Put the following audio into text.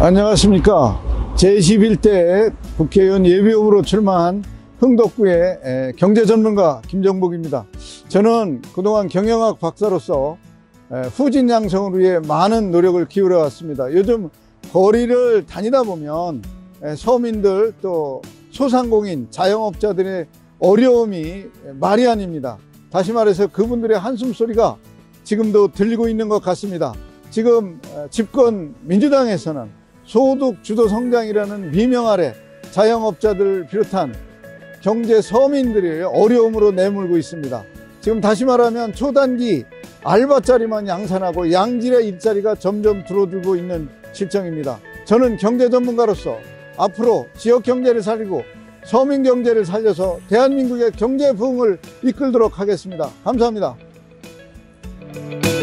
안녕하십니까. 제11대 국회의원 예비후보로 출마한 흥덕구의 경제전문가 김정복입니다. 저는 그동안 경영학 박사로서 후진 양성을 위해 많은 노력을 기울여 왔습니다. 요즘 거리를 다니다 보면 서민들 또 소상공인 자영업자들의 어려움이 말이 아닙니다. 다시 말해서 그분들의 한숨 소리가 지금도 들리고 있는 것 같습니다. 지금 집권 민주당에서는 소득 주도 성장이라는 미명 아래 자영업자들을 비롯한 경제 서민들이 어려움으로 내몰고 있습니다. 지금 다시 말하면 초단기 알바자리만 양산하고 양질의 일자리가 점점 줄어들고 있는 실정입니다. 저는 경제 전문가로서 앞으로 지역 경제를 살리고 서민 경제를 살려서 대한민국의 경제 부흥을 이끌도록 하겠습니다. 감사합니다.